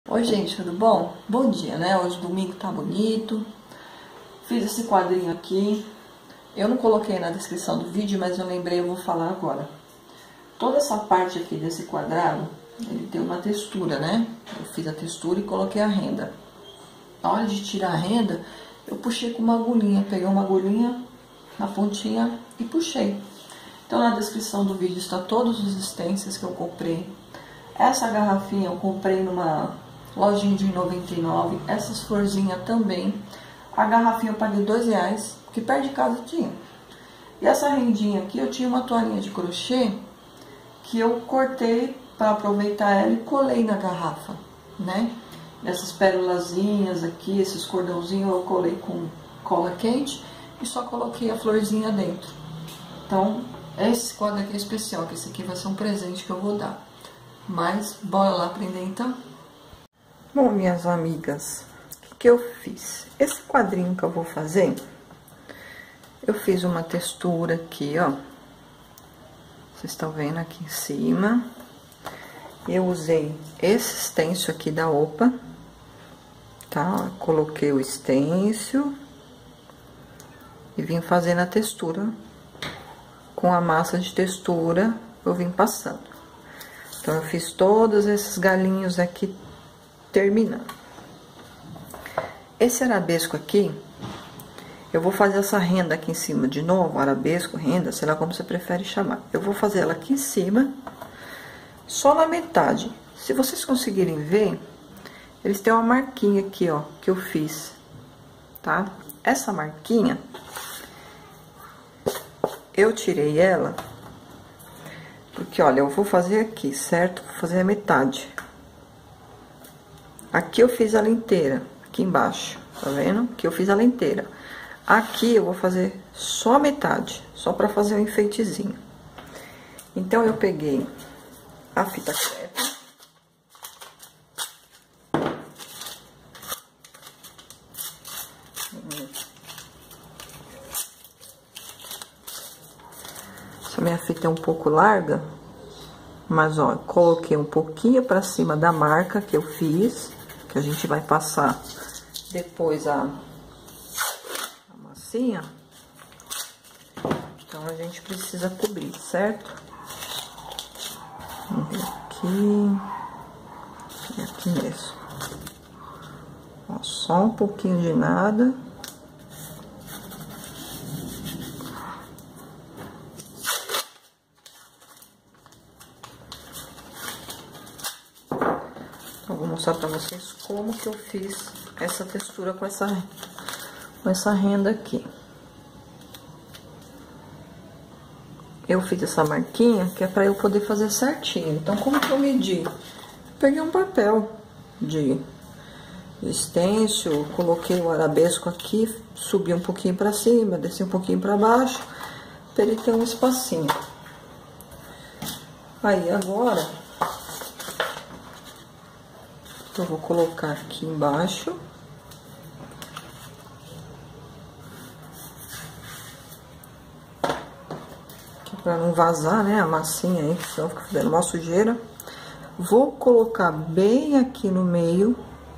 Oi gente, tudo bom? Bom dia, né? Hoje domingo tá bonito. Fiz esse quadrinho aqui. Eu não coloquei na descrição do vídeo, mas eu lembrei, eu vou falar agora. Toda essa parte aqui desse quadrado, ele tem uma textura, né? Eu fiz a textura e coloquei a renda. Na hora de tirar a renda, eu puxei com uma agulhinha. Peguei uma agulhinha na pontinha e puxei. Então na descrição do vídeo está todos os stencils que eu comprei. Essa garrafinha eu comprei numa lojinha de 99, essas florzinhas também. A garrafinha eu paguei R$2, que perto de casa tinha. E essa rendinha aqui, eu tinha uma toalhinha de crochê que eu cortei para aproveitar ela e colei na garrafa, né? Essas pérolazinhas aqui, esses cordãozinhos eu colei com cola quente e só coloquei a florzinha dentro. Então, esse quadro aqui é especial, que esse aqui vai ser um presente que eu vou dar. Mas, bora lá aprender então? Bom, minhas amigas, o que eu fiz? Esse quadrinho que eu vou fazer, eu fiz uma textura aqui, ó. Vocês estão vendo aqui em cima. Eu usei esse stencil aqui da Opa, tá? Coloquei o stencil e vim fazendo a textura. Com a massa de textura, eu vim passando. Então, eu fiz todos esses galinhos aqui, terminando. Esse arabesco aqui, eu vou fazer essa renda aqui em cima de novo, arabesco, renda, sei lá como você prefere chamar. Eu vou fazer ela aqui em cima, só na metade. Se vocês conseguirem ver, eles têm uma marquinha aqui, ó, que eu fiz, tá? Essa marquinha, eu tirei ela, porque, olha, eu vou fazer aqui, certo? Vou fazer a metade. Aqui eu fiz ela inteira, aqui embaixo, tá vendo? Aqui eu fiz ela inteira. Aqui eu vou fazer só a metade, só pra fazer o enfeitezinho. Então, eu peguei a fita crepe. Essa minha fita é um pouco larga, mas, ó, coloquei um pouquinho pra cima da marca que eu fiz, que a gente vai passar depois a massinha. Então, a gente precisa cobrir, certo? Vamos ver aqui. E aqui mesmo. Ó, só um pouquinho de nada. Vou mostrar pra vocês como que eu fiz essa textura com essa renda aqui. Eu fiz essa marquinha que é pra eu poder fazer certinho. Então, como que eu medi? Peguei um papel de stencil, coloquei o arabesco aqui, subi um pouquinho pra cima, desci um pouquinho pra baixo, pra ele ter um espacinho. Aí, agora, eu vou colocar aqui embaixo. Pra não vazar, né, a massinha aí, senão fica fazendo uma sujeira. Vou colocar bem aqui no meio.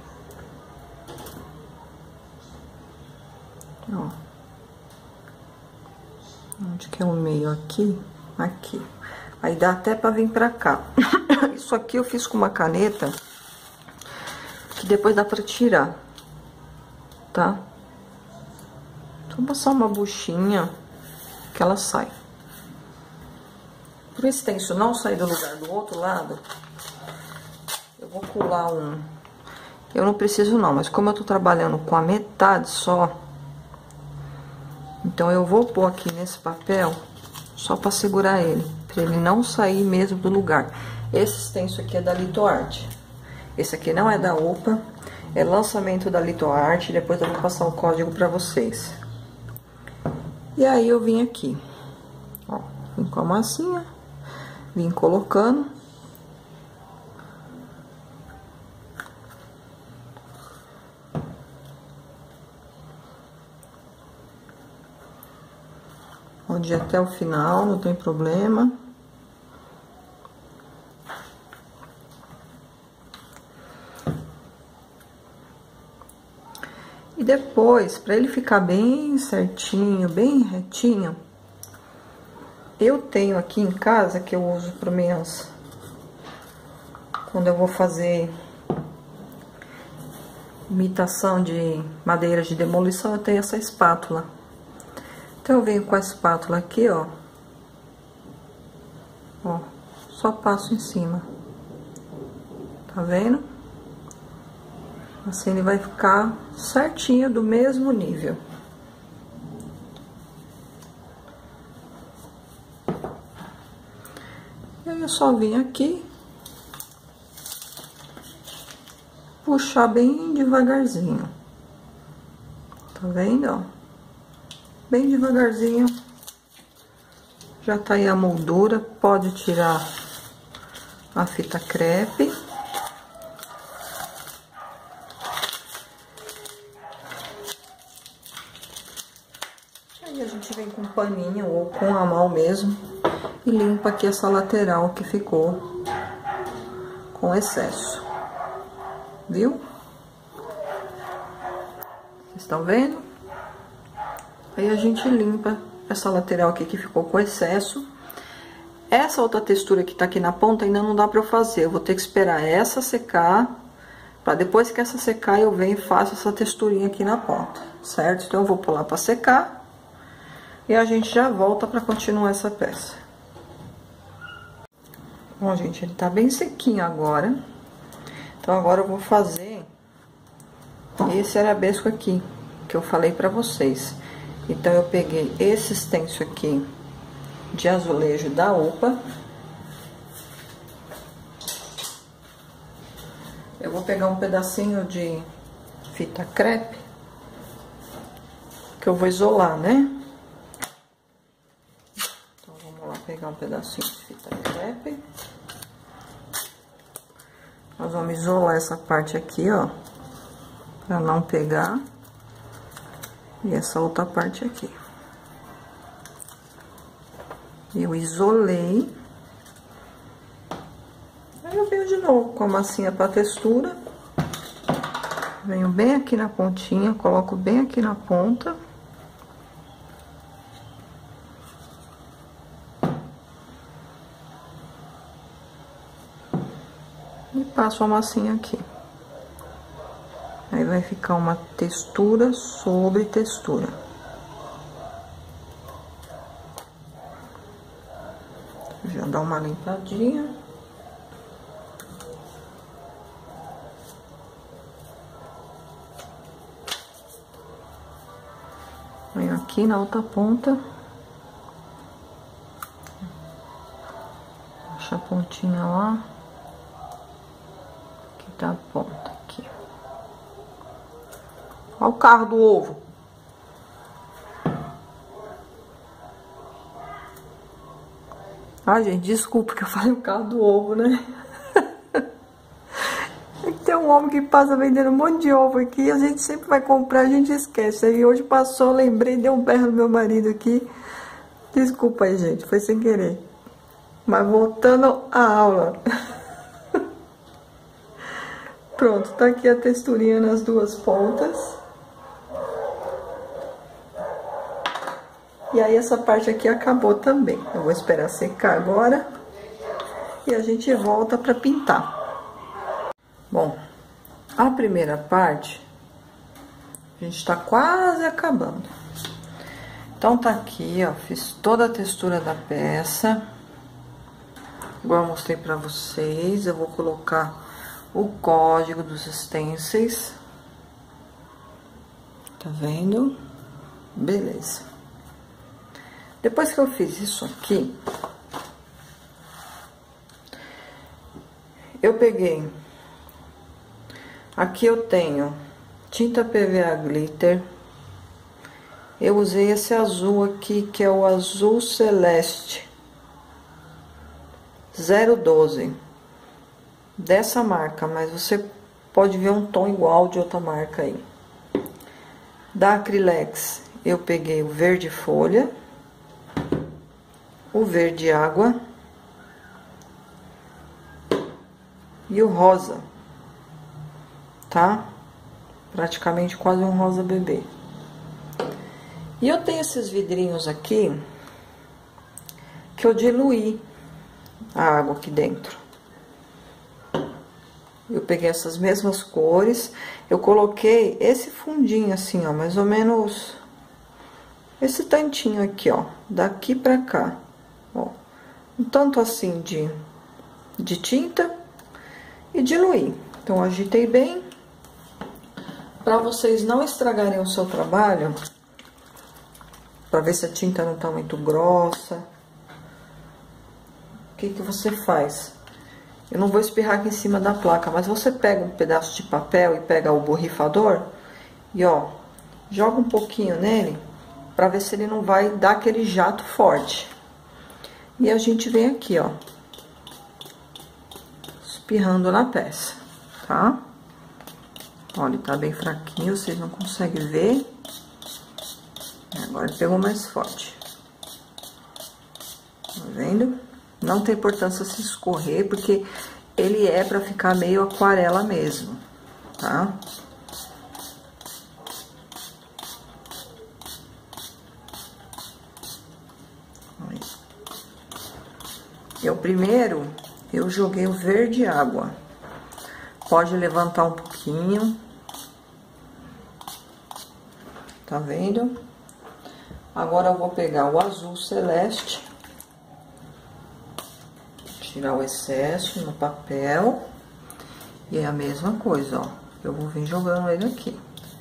Ó. Onde que é o meio? Aqui? Aqui. Aí dá até pra vir pra cá. Isso aqui eu fiz com uma caneta, que depois dá pra tirar, tá? Então, passar uma buchinha que ela sai. Por esse stencil não sair do lugar do outro lado, eu vou colar um... Eu não preciso não, mas como eu tô trabalhando com a metade só, então eu vou pôr aqui nesse papel só pra segurar ele, pra ele não sair mesmo do lugar. Esse stencil aqui é da Litoarte. Esse aqui não é da Opa, é lançamento da Litoarte, depois eu vou passar o código pra vocês. E aí eu vim aqui, ó, vim com a massinha, vim colocando. Pode ir até o final, não tem problema. E depois, para ele ficar bem certinho, bem retinho, eu tenho aqui em casa, que eu uso para minhas... Quando eu vou fazer imitação de madeira de demolição, eu tenho essa espátula. Então, eu venho com a espátula aqui, ó. Ó, só passo em cima. Tá vendo? Assim ele vai ficar certinho, do mesmo nível. E aí, eu só vim aqui. Puxar bem devagarzinho. Tá vendo, ó? Bem devagarzinho. Já tá aí a moldura. Pode tirar a fita crepe. Aí a gente vem com um paninho ou com a mão mesmo e limpa aqui essa lateral que ficou com excesso. Viu? Vocês estão vendo? Aí a gente limpa essa lateral aqui que ficou com excesso. Essa outra textura que tá aqui na ponta ainda não dá pra eu fazer. Eu vou ter que esperar essa secar, pra depois que essa secar eu venho e faço essa texturinha aqui na ponta, certo? Então eu vou pular pra secar e a gente já volta pra continuar essa peça. Bom, gente, ele tá bem sequinho agora. Então, agora eu vou fazer esse arabesco aqui, que eu falei pra vocês. Então, eu peguei esse stencil aqui de azulejo da UPA. Eu vou pegar um pedacinho de fita crepe, que eu vou isolar, né? Então, vamos lá pegar um pedacinho de fita crepe. Nós vamos isolar essa parte aqui, ó, pra não pegar. E essa outra parte aqui. Eu isolei. Aí eu venho de novo com a massinha pra textura. Venho bem aqui na pontinha, coloco bem aqui na ponta. E passo a massinha aqui. Aí vai ficar uma textura sobre textura. Já dá uma limpadinha. Venho aqui na outra ponta. Deixa a pontinha lá. Da ponta aqui. Olha o carro do ovo. Ah, gente, desculpa que eu falei o carro do ovo, né? Tem um homem que passa vendendo um monte de ovo aqui, a gente sempre vai comprar, a gente esquece. Aí hoje passou, lembrei, deu um berro no meu marido aqui. Desculpa aí, gente, foi sem querer. Mas voltando à aula. Pronto, tá aqui a texturinha nas duas pontas. E aí essa parte aqui acabou também. Eu vou esperar secar agora. E a gente volta pra pintar. Bom, a primeira parte, a gente tá quase acabando. Então tá aqui, ó, fiz toda a textura da peça. Igual eu mostrei pra vocês, eu vou colocar o código dos stencils. Tá vendo? Beleza. Depois que eu fiz isso aqui, eu peguei... Aqui eu tenho tinta PVA glitter. Eu usei esse azul aqui, que é o azul celeste 012. Dessa marca, mas você pode ver um tom igual de outra marca aí. Da Acrylex, eu peguei o verde folha, o verde água e o rosa, tá? praticamente quase um rosa bebê. E eu tenho esses vidrinhos aqui que eu diluí a água aqui dentro. Eu peguei essas mesmas cores, eu coloquei esse fundinho assim, ó, mais ou menos esse tantinho aqui, ó, daqui pra cá, ó, um tanto assim de tinta e diluí. Então, agitei bem, pra vocês não estragarem o seu trabalho, pra ver se a tinta não tá muito grossa. O que que você faz? Eu não vou espirrar aqui em cima da placa, mas você pega um pedaço de papel e pega o borrifador e, ó, joga um pouquinho nele pra ver se ele não vai dar aquele jato forte. E a gente vem aqui, ó, espirrando na peça, tá? Olha, tá bem fraquinho, vocês não conseguem ver. Agora ele pegou mais forte. Tá vendo? Não tem importância se escorrer, porque ele é pra ficar meio aquarela mesmo, tá? Aí. Eu primeiro, eu joguei o verde água. Pode levantar um pouquinho. Tá vendo? Agora eu vou pegar o azul celeste. Tirar o excesso no papel. E é a mesma coisa, ó. Eu vou vir jogando ele aqui.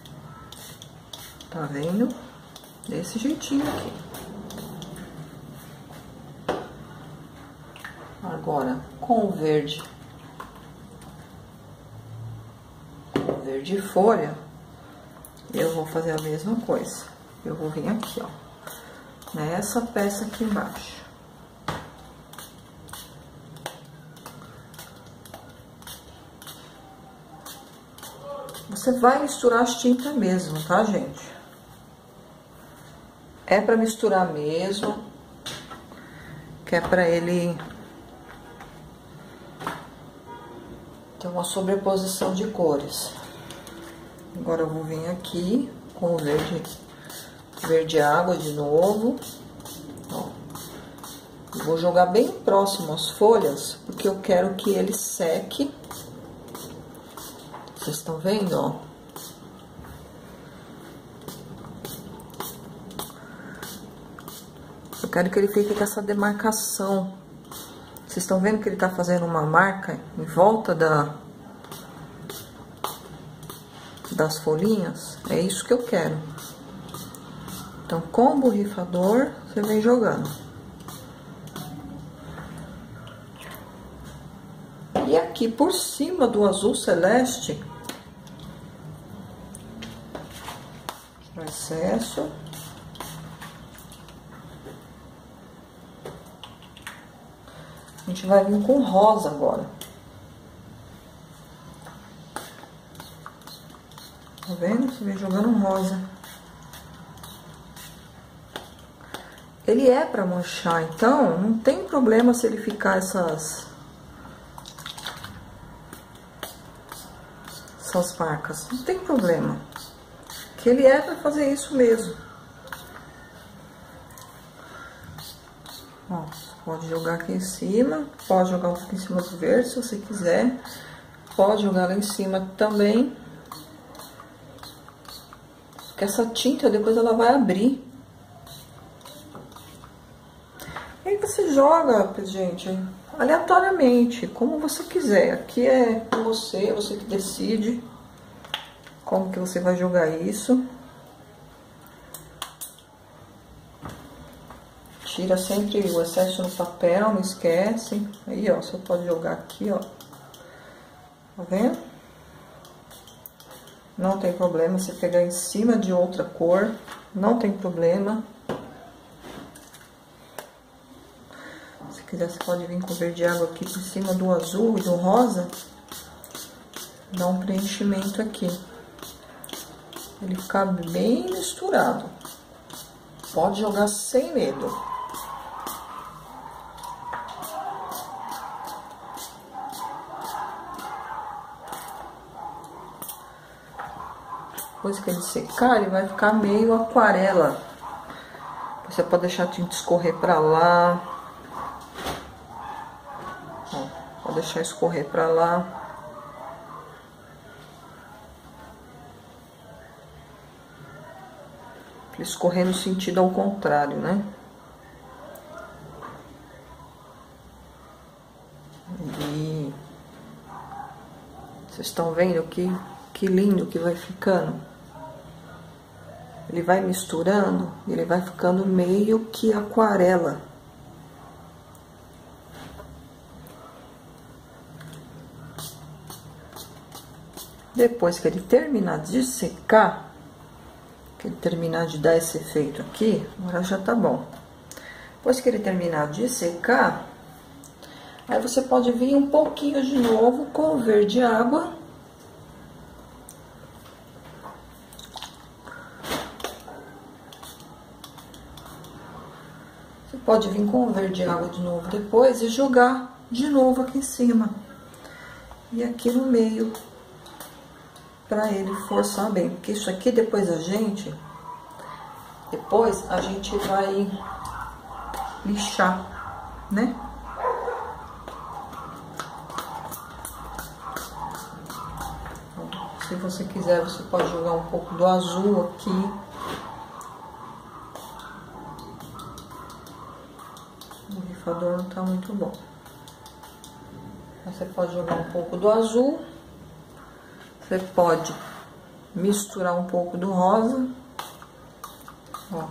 Tá vendo? Desse jeitinho aqui. Agora, com o verde folha, eu vou fazer a mesma coisa. Eu vou vir aqui, ó, nessa peça aqui embaixo. Você vai misturar as tintas mesmo, tá, gente? É pra misturar mesmo, que é pra ele ter uma sobreposição de cores. Agora eu vou vir aqui com o verde água de novo, ó. Vou jogar bem próximo às folhas, porque eu quero que ele seque. Vocês estão vendo, ó? Eu quero que ele fique com essa demarcação. Vocês estão vendo que ele tá fazendo uma marca em volta das folhinhas? É isso que eu quero. Então, com o borrifador, você vem jogando. E aqui por cima do azul celeste, tirar o excesso. A gente vai vir com rosa agora. Tá vendo? Você vem jogando rosa. Ele é pra manchar, então não tem problema se ele ficar essas marcas. Não tem problema. Que ele é pra fazer isso mesmo. Ó, você pode jogar aqui em cima, pode jogar um pouco em cima do verde, se você quiser. Pode jogar lá em cima também. Porque essa tinta depois ela vai abrir. E aí você joga, gente, aleatoriamente, como você quiser. Aqui é com você que decide como que você vai jogar isso. Tira sempre o excesso no papel, não esquece. Aí, ó, você pode jogar aqui, ó. Tá vendo? Não tem problema você pegar em cima de outra cor. Não tem problema. Se quiser, você pode vir com o verde água aqui por cima do azul e do rosa. Dá um preenchimento aqui. Ele fica bem misturado. Pode jogar sem medo. Depois que ele secar, ele vai ficar meio aquarela. Você pode deixar a tinta escorrer pra lá. Ó, pode deixar escorrer pra lá. Pra escorrer no sentido ao contrário, né? E vocês estão vendo que lindo que vai ficando? Ele vai misturando, ele vai ficando meio que aquarela. Depois que ele terminar de secar, que ele terminar de dar esse efeito aqui, agora já tá bom. Depois que ele terminar de secar, aí você pode vir um pouquinho de novo com o verde água. Você pode vir com o verde água de novo depois e jogar de novo aqui em cima. E aqui no meio, pra ele forçar bem. Porque isso aqui depois a gente vai lixar, né? Se você quiser, você pode jogar um pouco do azul aqui. O borrifador não tá muito bom. Você pode jogar um pouco do azul. Você pode misturar um pouco do rosa. Ó.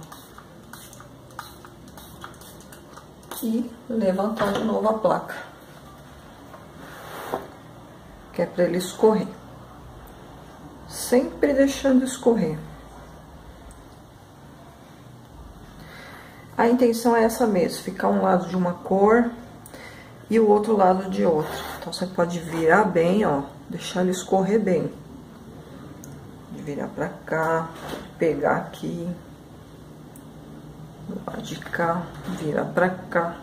E levantar de novo a placa. Que é para ele escorrer. Sempre deixando escorrer. A intenção é essa mesmo, ficar um lado de uma cor e o outro lado de outro. Então, você pode virar bem, ó, deixar ele escorrer bem. Virar pra cá, pegar aqui, do lado de cá, virar pra cá.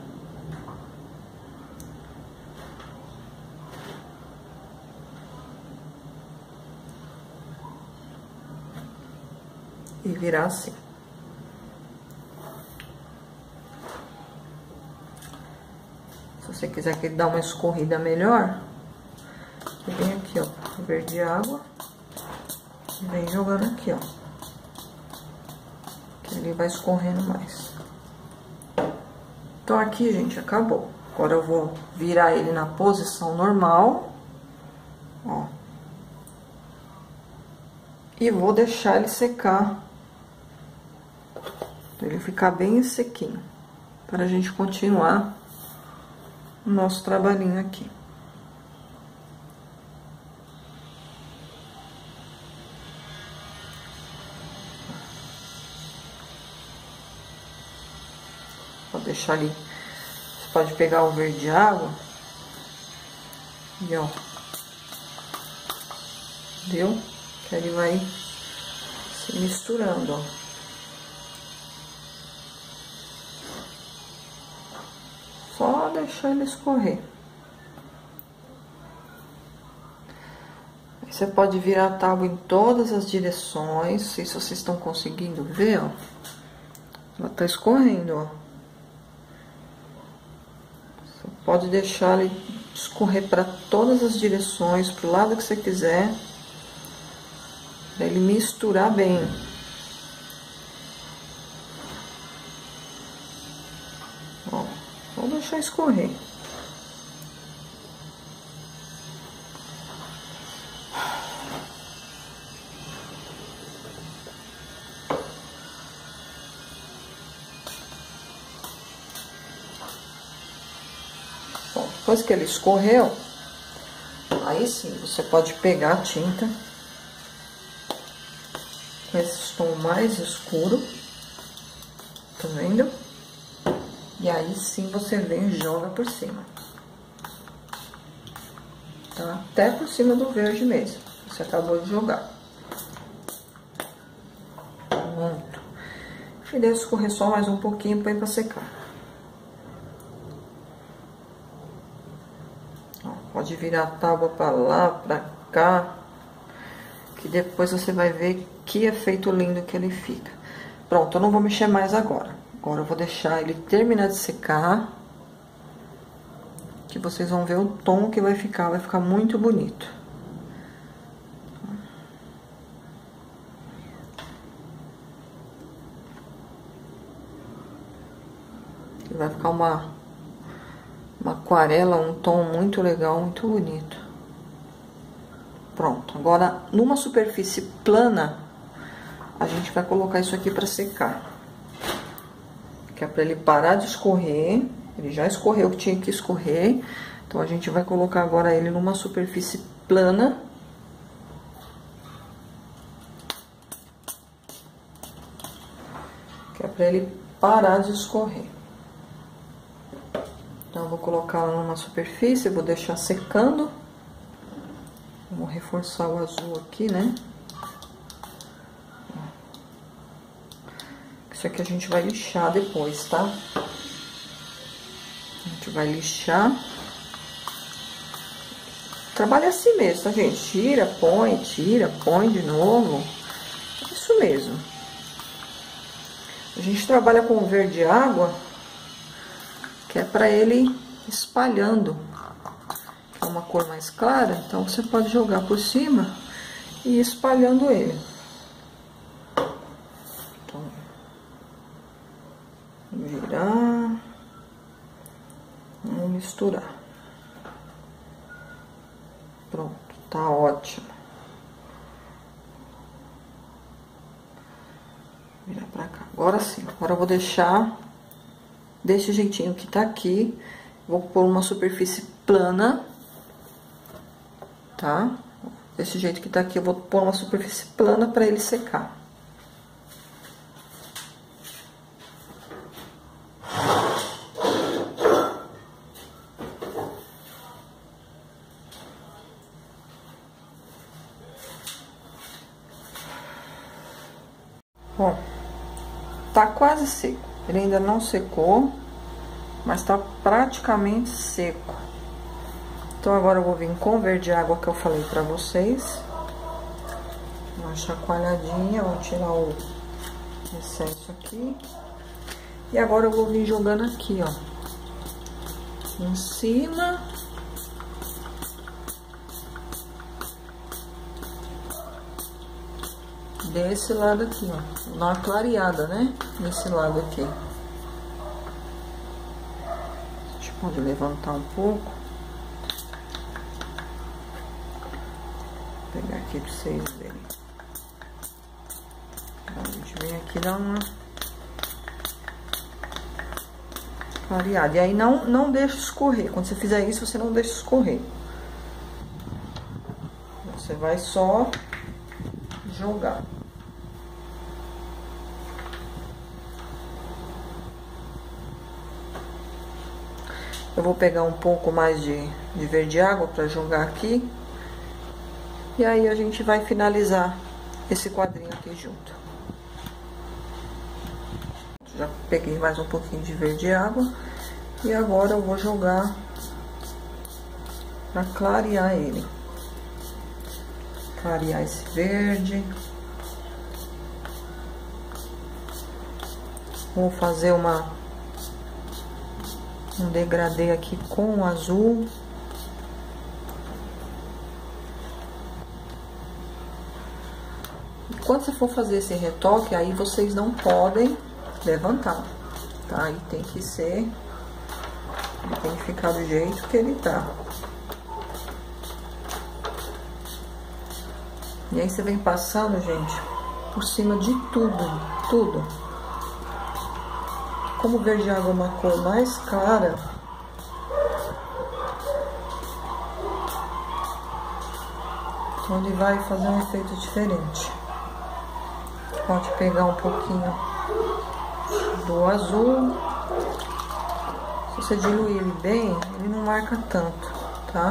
E virar assim. Se você quiser que ele dê uma escorrida melhor, você vem aqui, ó, verde água, e vem jogando aqui, ó, que ele vai escorrendo mais. Então, aqui, gente, acabou. Agora eu vou virar ele na posição normal, ó, e vou deixar ele secar, pra ele ficar bem sequinho, para a gente continuar o nosso trabalhinho aqui. Vou deixar ali. Você pode pegar o verde água e ó, viu? Que ele vai se misturando, ó. Só deixar ele escorrer. Aí você pode virar a tábua em todas as direções. Não sei se vocês estão conseguindo ver, ó. Ela tá escorrendo, ó. Você pode deixar ele escorrer para todas as direções, pro lado que você quiser. Pra ele misturar bem. Ó, vou deixar escorrer. Bom, depois que ele escorreu, aí sim você pode pegar a tinta com esse tom mais escuro, tá vendo? E aí sim você vem e joga por cima, tá? Até por cima do verde mesmo, você acabou de jogar. Pronto. E deixa escorrer só mais um pouquinho pra ir pra secar. Ó, pode virar a tábua pra lá, pra cá. Que depois você vai ver que efeito lindo que ele fica. Pronto, eu não vou mexer mais agora. Agora eu vou deixar ele terminar de secar. Que vocês vão ver o tom que vai ficar muito bonito. Vai ficar uma aquarela, um tom muito legal, muito bonito. Pronto, agora numa superfície plana, a gente vai colocar isso aqui para secar. Que é para ele parar de escorrer. Ele já escorreu o que tinha que escorrer. Então, a gente vai colocar agora ele numa superfície plana. Que é para ele parar de escorrer. Então, eu vou colocar numa superfície, vou deixar secando. Vamos reforçar o azul aqui, né? Isso aqui a gente vai lixar depois, tá? A gente vai lixar. Trabalha assim mesmo, tá, gente? Tira, põe de novo. Isso mesmo. A gente trabalha com verde água, que é pra ele espalhando. É uma cor mais clara, então você pode jogar por cima e ir espalhando ele. Então, virar, vamos misturar. Pronto, tá ótimo. Virar pra cá. Agora sim, agora eu vou deixar desse jeitinho que tá aqui. Vou pôr uma superfície plana, tá? Desse jeito que tá aqui, eu vou pôr uma superfície plana pra ele secar. Ó, tá quase seco. Ele ainda não secou, mas tá praticamente seco. Então, agora eu vou vir com o verde água que eu falei pra vocês. Uma chacoalhadinha, vou tirar o excesso aqui. E agora eu vou vir jogando aqui, ó, em cima. Desse lado aqui, ó, dá uma clareada, né? Desse lado aqui. A gente pode levantar um pouco. Vou pegar aqui pra vocês verem. A gente vem aqui dar uma clareada. E aí não deixa escorrer. Quando você fizer isso, você não deixa escorrer. Você vai só jogar. Eu vou pegar um pouco mais de verde água para jogar aqui. E aí a gente vai finalizar esse quadrinho aqui junto. Já peguei mais um pouquinho de verde água. E agora eu vou jogar para clarear ele. Clarear esse verde. Vou fazer um degradê aqui com o azul. E quando você for fazer esse retoque, aí vocês não podem levantar, tá? Aí tem que ser, tem que ficar do jeito que ele tá. E aí você vem passando, gente, por cima de tudo. Como o verde água é uma cor mais clara, então ele vai fazer um efeito diferente. Pode pegar um pouquinho do azul. Se você diluir ele bem, ele não marca tanto, tá?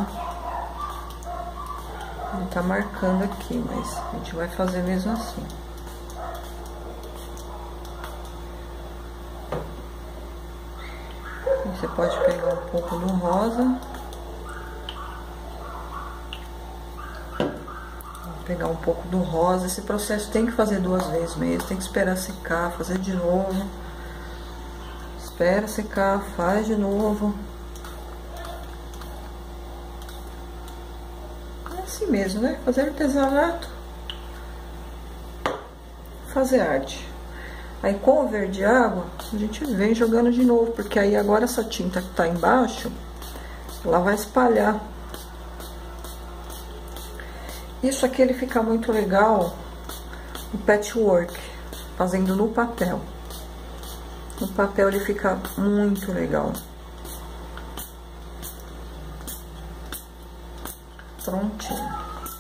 Ele tá marcando aqui, mas a gente vai fazer mesmo assim. Você pode pegar um pouco do rosa. Vou pegar um pouco do rosa. Esse processo tem que fazer 2 vezes mesmo, tem que esperar secar, fazer de novo. Espera secar, faz de novo. É assim mesmo, né? Fazer artesanato, fazer arte. Aí com o verde água, a gente vem jogando de novo, porque aí agora essa tinta que tá embaixo, ela vai espalhar. Isso aqui ele fica muito legal, o patchwork, fazendo no papel. No papel ele fica muito legal. Prontinho.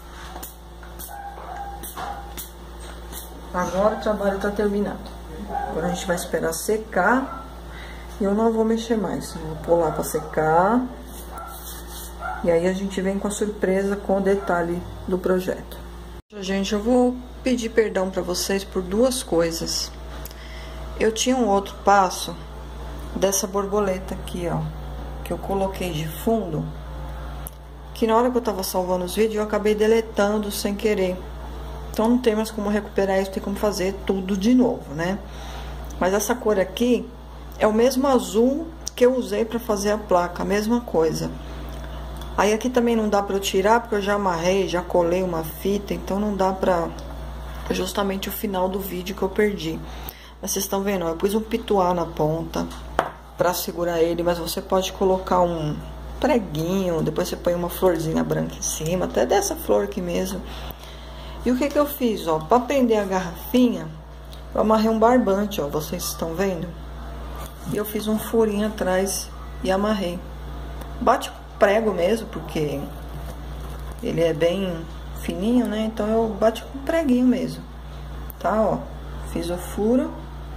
Agora o trabalho tá terminado. Agora a gente vai esperar secar. E eu não vou mexer mais. Eu vou pular pra secar. E aí a gente vem com a surpresa, com o detalhe do projeto. Gente, eu vou pedir perdão pra vocês por 2 coisas. Eu tinha um outro passo dessa borboleta aqui, ó, que eu coloquei de fundo, que na hora que eu tava salvando os vídeos, eu acabei deletando sem querer. Então não tem mais como recuperar isso, tem como fazer tudo de novo, né? Mas essa cor aqui é o mesmo azul que eu usei pra fazer a placa, a mesma coisa. Aí aqui também não dá pra eu tirar, porque eu já amarrei, já colei uma fita, então não dá pra... Justamente o final do vídeo que eu perdi. Mas vocês estão vendo, ó, eu pus um pituá na ponta pra segurar ele, mas você pode colocar um preguinho, depois você põe uma florzinha branca em cima, até dessa flor aqui mesmo. E o que que eu fiz, ó, pra prender a garrafinha, eu amarrei um barbante, ó, vocês estão vendo? E eu fiz um furinho atrás e amarrei. Bate com prego mesmo, porque ele é bem fininho, né? Então eu bati com preguinho mesmo, tá, ó. Fiz o furo.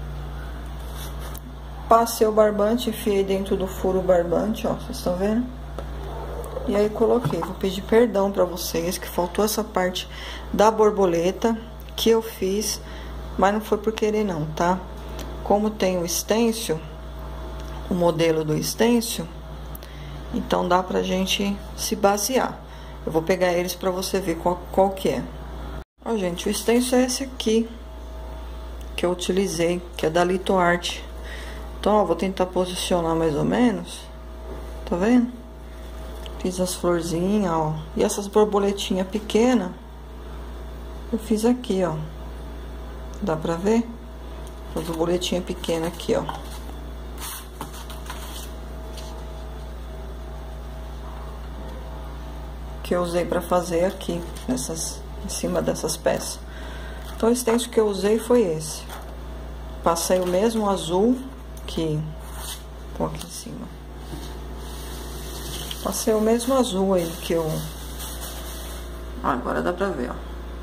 Passei o barbante, enfiei dentro do furo o barbante, ó, vocês estão vendo? E aí coloquei. Vou pedir perdão pra vocês, que faltou essa parte da borboleta que eu fiz, mas não foi por querer não, tá? Como tem o stencil, o modelo do stencil, então dá pra gente se basear. Eu vou pegar eles pra você ver qual que é. Ó, gente, o stencil é esse aqui, que eu utilizei, que é da LitoArt. Então, ó, vou tentar posicionar mais ou menos. Tá vendo? Fiz as florzinhas, ó. E essas borboletinhas pequenas, eu fiz aqui, ó. Dá pra ver? As borboletinhas pequenas aqui, ó. Que eu usei pra fazer aqui, em cima dessas peças. Então, o stencil que eu usei foi esse. Passei o mesmo azul que... Pô, aqui em cima. Passei o mesmo azul aí que eu... Agora dá pra ver, ó.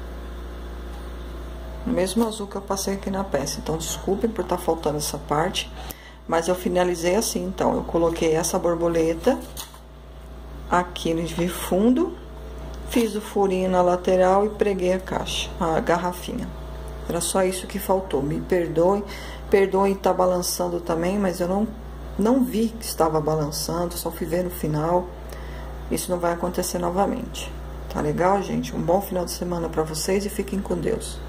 O mesmo azul que eu passei aqui na peça. Então, desculpem por estar faltando essa parte. Mas eu finalizei assim, então. Eu coloquei essa borboleta aqui de fundo. Fiz o furinho na lateral e preguei a caixa, a garrafinha. Era só isso que faltou. Me perdoem. Perdoem estar balançando também, mas eu não vi que estava balançando, só fui ver no final. Isso não vai acontecer novamente. Tá legal, gente? Um bom final de semana pra vocês e fiquem com Deus.